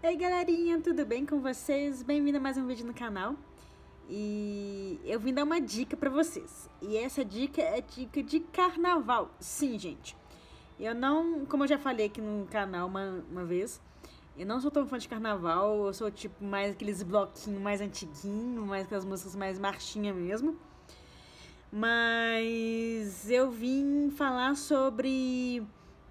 Ei galerinha, tudo bem com vocês? Bem-vindo a mais um vídeo no canal. E eu vim dar uma dica pra vocês. E essa dica é dica de carnaval. Sim, gente. Eu não, como eu já falei aqui no canal uma vez, eu não sou tão fã de carnaval. Eu sou tipo mais aqueles bloquinhos mais antiguinhos, mais aquelas músicas mais marchinha mesmo. Mas eu vim falar sobre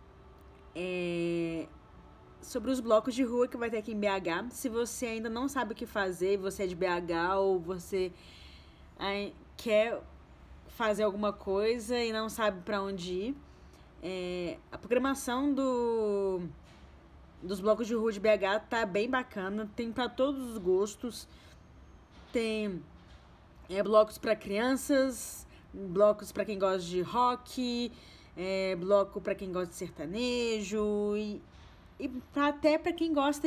os blocos de rua que vai ter aqui em BH. Se você ainda não sabe o que fazer, você é de BH ou você quer fazer alguma coisa e não sabe pra onde ir, a programação dos blocos de rua de BH tá bem bacana, tem pra todos os gostos. Tem blocos pra crianças, blocos pra quem gosta de rock, bloco pra quem gosta de sertanejo e até pra quem gosta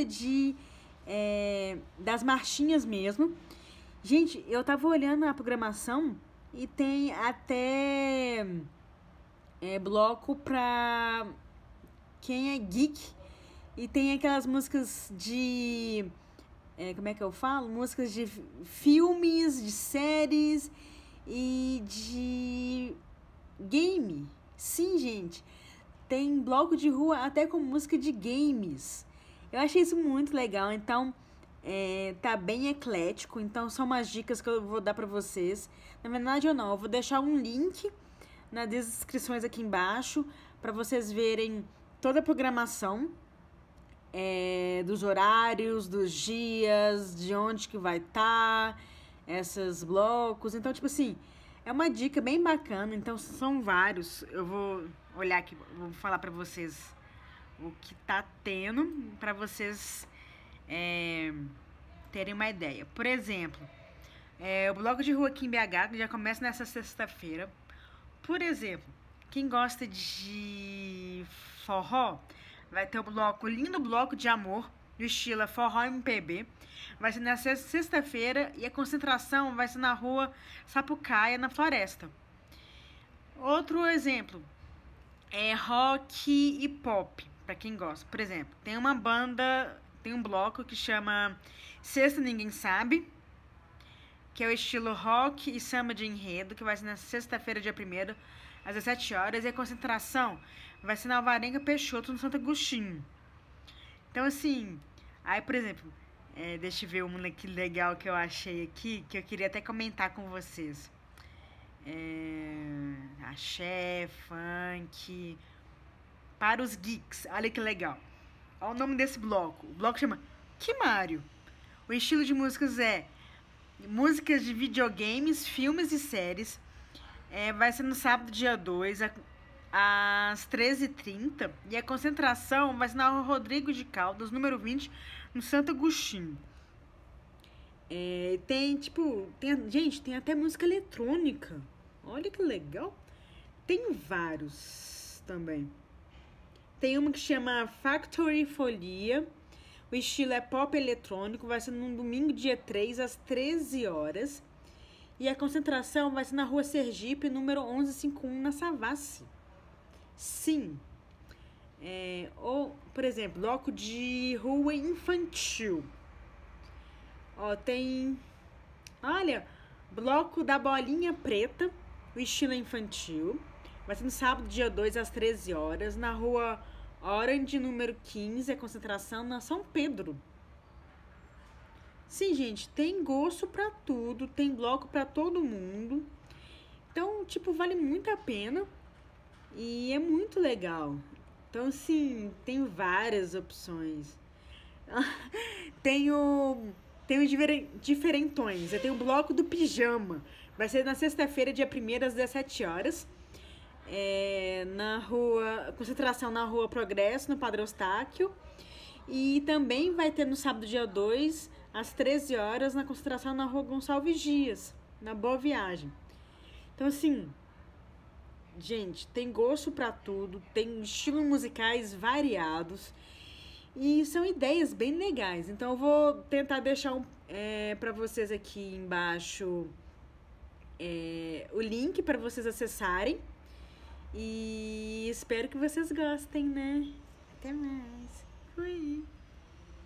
das marchinhas mesmo. Gente, eu tava olhando a programação e tem até bloco pra quem é geek. E tem aquelas músicas de... como é que eu falo? Músicas de filmes, de séries e de game. Sim, gente. Tem bloco de rua até com música de games. Eu achei isso muito legal. Então, tá bem eclético. Então, são umas dicas que eu vou dar pra vocês. Na verdade, eu não. Eu vou deixar um link nas descrições aqui embaixo pra vocês verem toda a programação. Dos horários, dos dias, de onde que vai estar, esses blocos. Então, tipo assim, é uma dica bem bacana. Então, são vários. Eu vou olhar aqui, vou falar pra vocês o que tá tendo, pra vocês terem uma ideia. Por exemplo, o bloco de rua aqui em BH, que já começa nessa sexta-feira. Por exemplo, quem gosta de forró, vai ter o lindo bloco de amor, do estilo forró MPB. Vai ser na sexta-feira e a concentração vai ser na rua Sapucaia, na Floresta. Outro exemplo é rock e pop, pra quem gosta. Por exemplo, tem uma banda, tem um bloco que chama Sexta Ninguém Sabe, que é o estilo rock e samba de enredo, que vai ser na sexta-feira, dia 1º, às 17 horas, e a concentração vai ser na Alvarenga Peixoto, no Santo Agostinho. Então, assim, aí, por exemplo, deixa eu ver um que legal que eu achei aqui, que eu queria até comentar com vocês. Axé, funk, para os geeks, olha que legal. Olha o nome desse bloco. O bloco chama Kimário. O estilo de músicas é músicas de videogames, filmes e séries. Vai ser no sábado, dia 2, às 13h30. E a concentração vai ser na rua Rodrigo de Caldas, número 20, no Santo Agostinho. Gente, tem até música eletrônica. Olha que legal. Tem vários também. Tem uma que chama Factory Folia. O estilo é pop eletrônico. Vai ser no domingo, dia 3, às 13 horas. E a concentração vai ser na rua Sergipe, número 1151, na Savassi. Sim. Ou, por exemplo, bloco de rua infantil. Ó, tem... Olha, bloco da bolinha preta, o estilo infantil. Vai ser no sábado, dia 2, às 13 horas, na rua Orange, número 15, a concentração na São Pedro. Sim, gente, tem gosto pra tudo, tem bloco pra todo mundo. Então, tipo, vale muito a pena e é muito legal. Então, sim, tem várias opções. Tem os diferentões. Eu tenho o bloco do pijama. Vai ser na sexta-feira, dia 1º, às 17 horas. Concentração na rua Progresso, no Padre Eustáquio. E também vai ter no sábado, dia 2, às 13 horas, na concentração na rua Gonçalves Dias, na Boa Viagem. Então, assim, gente, tem gosto pra tudo, tem estilos musicais variados e são ideias bem legais. Então, eu vou tentar deixar pra vocês aqui embaixo o link para vocês acessarem e espero que vocês gostem, né? Até mais. Fui!